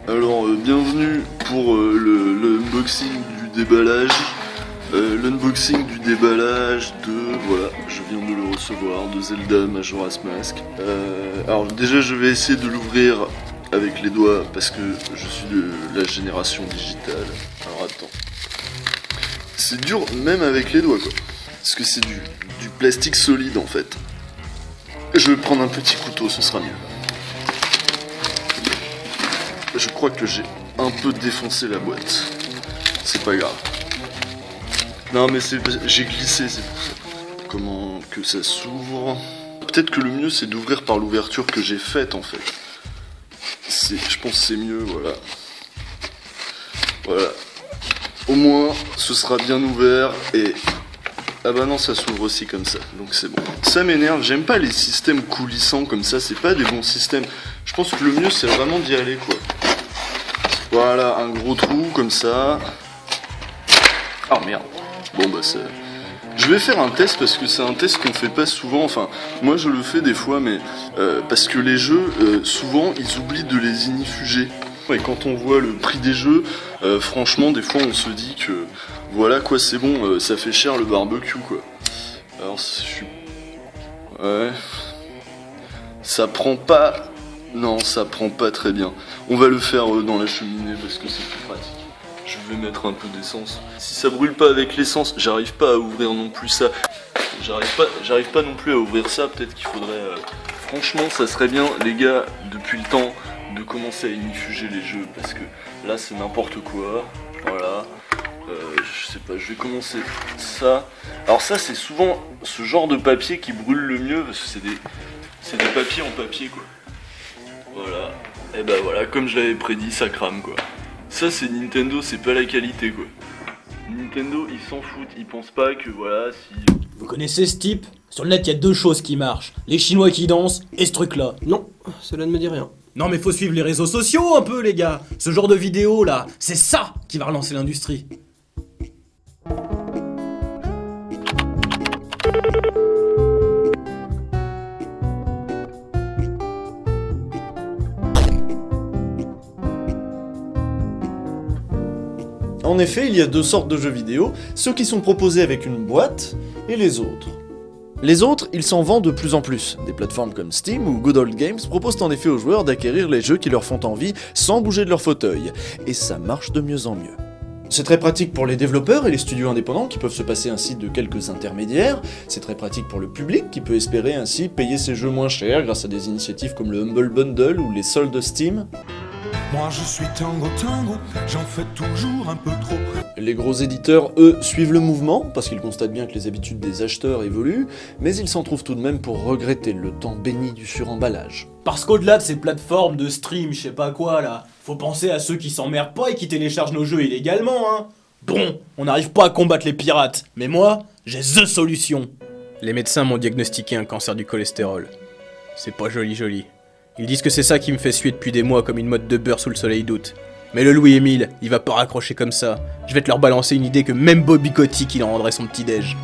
Alors, bienvenue pour l'unboxing du déballage. L'unboxing du déballage de... Voilà, je viens de le recevoir, de Zelda Majora's Mask. Alors déjà, je vais essayer de l'ouvrir avec les doigts parce que je suis de la génération digitale. Alors attends. C'est dur même avec les doigts quoi. Parce que c'est du plastique solide en fait. Je vais prendre un petit couteau, ce sera mieux. Je crois que j'ai un peu défoncé la boîte. C'est pas grave. Non mais j'ai glissé, c'est pour ça. Comment que ça s'ouvre? Peut-être que le mieux c'est d'ouvrir par l'ouverture que j'ai faite en fait. Je pense que c'est mieux, voilà. Voilà. Au moins, ce sera bien ouvert et... Ah bah non, ça s'ouvre aussi comme ça, donc c'est bon. Ça m'énerve, j'aime pas les systèmes coulissants comme ça, c'est pas des bons systèmes. Je pense que le mieux c'est vraiment d'y aller quoi. Voilà, un gros trou comme ça. Oh merde. Bon bah c'est... Je vais faire un test parce que c'est un test qu'on fait pas souvent, enfin moi je le fais des fois mais parce que les jeux souvent ils oublient de les ignifuger. Et quand on voit le prix des jeux, franchement des fois on se dit que voilà quoi c'est bon, ça fait cher le barbecue quoi. Alors je suis... Ouais... Ça prend pas... Non ça prend pas très bien. On va le faire dans la cheminée parce que c'est plus pratique. Je vais mettre un peu d'essence. Si ça brûle pas avec l'essence, j'arrive pas à ouvrir non plus ça. J'arrive pas non plus à ouvrir ça. Peut-être qu'il faudrait... Franchement, ça serait bien, les gars, depuis le temps, de commencer à ignifuger les jeux. Parce que là, c'est n'importe quoi. Voilà. Je sais pas, je vais commencer ça. Alors ça, c'est souvent ce genre de papier qui brûle le mieux. Parce que c'est des papiers en papier, quoi. Voilà. Et bah voilà, comme je l'avais prédit, ça crame, quoi. Ça c'est Nintendo, c'est pas la qualité quoi. Nintendo ils s'en foutent, ils pensent pas que voilà si... Vous connaissez ce type? Sur le net il y a deux choses qui marchent. Les Chinois qui dansent et ce truc là. Non, cela ne me dit rien. Non mais faut suivre les réseaux sociaux un peu les gars. Ce genre de vidéo là, c'est ça qui va relancer l'industrie. En effet, il y a deux sortes de jeux vidéo, ceux qui sont proposés avec une boîte et les autres. Les autres, ils s'en vendent de plus en plus. Des plateformes comme Steam ou Good Old Games proposent en effet aux joueurs d'acquérir les jeux qui leur font envie sans bouger de leur fauteuil. Et ça marche de mieux en mieux. C'est très pratique pour les développeurs et les studios indépendants qui peuvent se passer ainsi de quelques intermédiaires. C'est très pratique pour le public qui peut espérer ainsi payer ses jeux moins cher grâce à des initiatives comme le Humble Bundle ou les soldes Steam. Moi je suis tango, j'en fais toujours un peu trop. Les gros éditeurs, eux, suivent le mouvement, parce qu'ils constatent bien que les habitudes des acheteurs évoluent, mais ils s'en trouvent tout de même pour regretter le temps béni du suremballage. Parce qu'au-delà de ces plateformes de stream, je sais pas quoi là, faut penser à ceux qui s'emmerdent pas et qui téléchargent nos jeux illégalement hein. Bon, on n'arrive pas à combattre les pirates, mais moi, j'ai THE solution. Les médecins m'ont diagnostiqué un cancer du cholestérol. C'est pas joli. Ils disent que c'est ça qui me fait suer depuis des mois comme une motte de beurre sous le soleil d'août. Mais le Louis-Émile, il va pas raccrocher comme ça. Je vais te leur balancer une idée que même Bobby Kotick il en rendrait son petit-déj.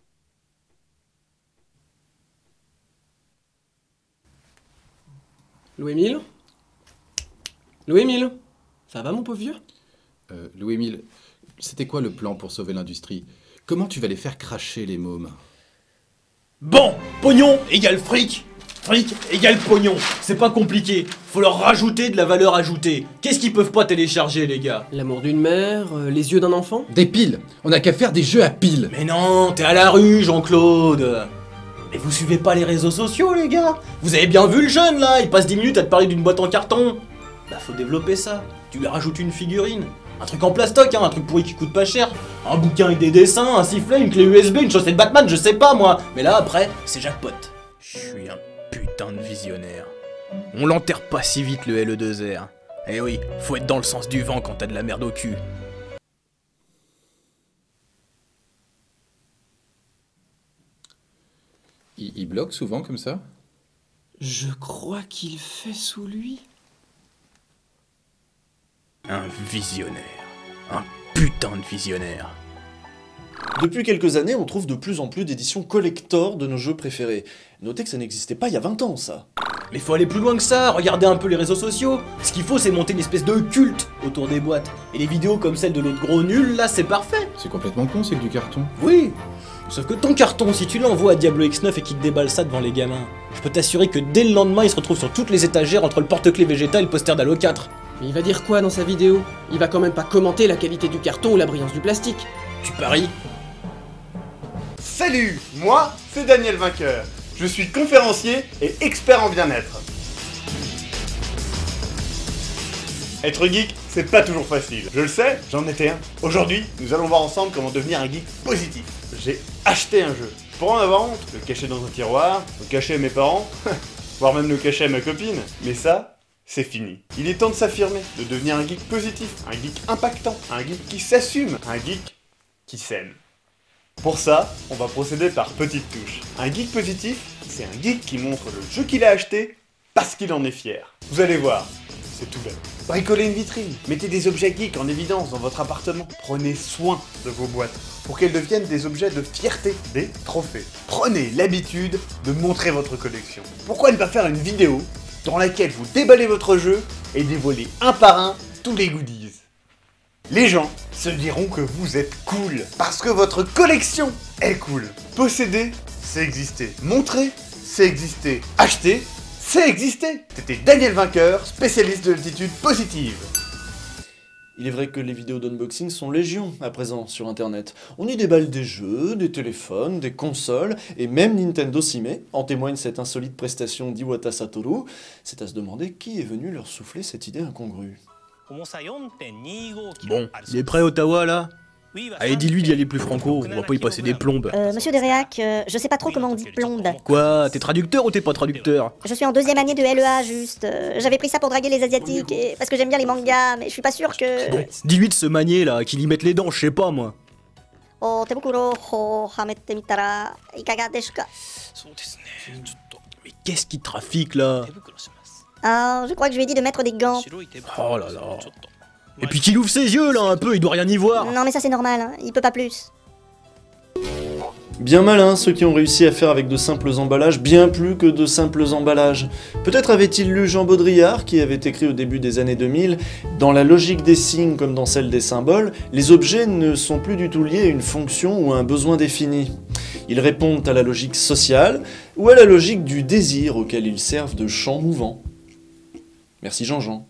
Louis-Émile? Louis-Émile? Ça va mon pauvre vieux? Louis-Émile, c'était quoi le plan pour sauver l'industrie? Comment tu vas les faire cracher les mômes? Bon, pognon égale fric. Fric égale pognon, c'est pas compliqué, faut leur rajouter de la valeur ajoutée. Qu'est-ce qu'ils peuvent pas télécharger les gars? L'amour d'une mère, les yeux d'un enfant? Des piles! On a qu'à faire des jeux à piles! Mais non, t'es à la rue Jean-Claude. Mais vous suivez pas les réseaux sociaux les gars? Vous avez bien vu le jeune là, il passe 10 minutes à te parler d'une boîte en carton. Bah faut développer ça, tu lui rajoutes une figurine. Un truc en plastoc, hein, un truc pourri qui coûte pas cher. Un bouquin avec des dessins, un sifflet, une clé USB, une chaussette Batman, je sais pas moi. Mais là après, c'est jackpot. Je suis un putain de visionnaire. On l'enterre pas si vite le LE2R. Eh oui, faut être dans le sens du vent quand t'as de la merde au cul. Il bloque souvent comme ça? Je crois qu'il fait sous lui. Un visionnaire. Un putain de visionnaire. Depuis quelques années, on trouve de plus en plus d'éditions collector de nos jeux préférés. Notez que ça n'existait pas il y a 20 ans, ça. Mais faut aller plus loin que ça, regardez un peu les réseaux sociaux. Ce qu'il faut, c'est monter une espèce de culte autour des boîtes. Et les vidéos comme celle de l'autre gros nul, là, c'est parfait. C'est complètement con, c'est que du carton. Oui. Sauf que ton carton, si tu l'envoies à Diablo X9 et qu'il te déballe ça devant les gamins, je peux t'assurer que dès le lendemain, il se retrouve sur toutes les étagères entre le porte-clés Vegeta et le poster d'Halo 4. Mais il va dire quoi dans sa vidéo? Il va quand même pas commenter la qualité du carton ou la brillance du plastique. Tu paries? Salut, moi, c'est Daniel Vainqueur. Je suis conférencier et expert en bien-être. Être geek, c'est pas toujours facile. Je le sais, j'en étais un. Aujourd'hui, nous allons voir ensemble comment devenir un geek positif. J'ai acheté un jeu. Pour en avoir honte, le cacher dans un tiroir, le cacher à mes parents, voire même le cacher à ma copine. Mais ça, c'est fini. Il est temps de s'affirmer, de devenir un geek positif, un geek impactant, un geek qui s'assume, un geek qui s'aime. Pour ça, on va procéder par petites touches. Un geek positif, c'est un geek qui montre le jeu qu'il a acheté parce qu'il en est fier. Vous allez voir, c'est tout bête. Bricolez une vitrine, mettez des objets geeks en évidence dans votre appartement. Prenez soin de vos boîtes pour qu'elles deviennent des objets de fierté, des trophées. Prenez l'habitude de montrer votre collection. Pourquoi ne pas faire une vidéo dans laquelle vous déballez votre jeu et dévoilez un par un tous les goodies? Les gens se diront que vous êtes cool, parce que votre collection est cool. Posséder, c'est exister. Montrer, c'est exister. Acheter, c'est exister. C'était Daniel Vainqueur, spécialiste de l'attitude positive. Il est vrai que les vidéos d'unboxing sont légion à présent sur internet. On y déballe des jeux, des téléphones, des consoles, et même Nintendo s'y met. En témoigne cette insolite prestation d'Iwata Satoru. C'est à se demander qui est venu leur souffler cette idée incongrue. Bon, il est prêt Ottawa là? Allez, dis-lui d'y aller plus franco, on va pas y passer des plombes. Monsieur Deréac, je sais pas trop comment on dit plombe. Quoi? T'es traducteur ou t'es pas traducteur? Je suis en 2e année de LEA juste. J'avais pris ça pour draguer les Asiatiques, et... parce que j'aime bien les mangas, mais je suis pas sûr que... Bon, dis-lui de se manier là, qu'il y mette les dents, je sais pas moi. Oh, tebukuro, ho, hamette mitara, ikaga desu ka? Mais qu'est-ce qui trafique là? Ah, je crois que je lui ai dit de mettre des gants. Oh là là. Et puis qu'il ouvre ses yeux là un peu, il doit rien y voir. Non mais ça c'est normal, hein. Il peut pas plus. Bien malin ceux qui ont réussi à faire avec de simples emballages bien plus que de simples emballages. Peut-être avait-il lu Jean Baudrillard qui avait écrit au début des années 2000 « Dans la logique des signes comme dans celle des symboles, les objets ne sont plus du tout liés à une fonction ou à un besoin défini. Ils répondent à la logique sociale ou à la logique du désir auquel ils servent de champ mouvant. » Merci Jean-Jean.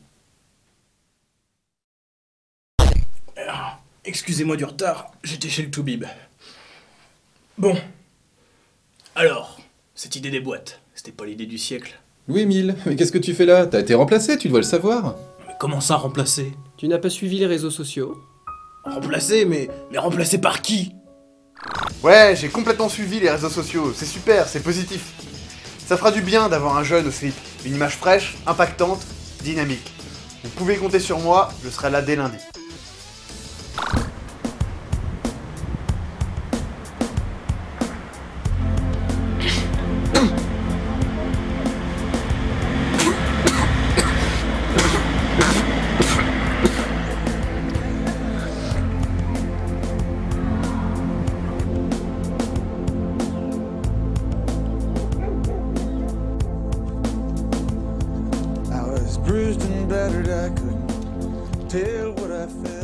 Excusez-moi du retard, j'étais chez le Toubib. Bon. Alors, cette idée des boîtes, c'était pas l'idée du siècle. Louis-Émile, mais qu'est-ce que tu fais là? T'as été remplacé, tu dois le savoir. Mais comment ça remplacer? Tu n'as pas suivi les réseaux sociaux? Remplacer, mais remplacer par qui? Ouais, j'ai complètement suivi les réseaux sociaux, c'est super, c'est positif. Ça fera du bien d'avoir un jeune au slip, une image fraîche, impactante, dynamique. Vous pouvez compter sur moi, je serai là dès lundi. Bruised and battered, I couldn't tell what I felt.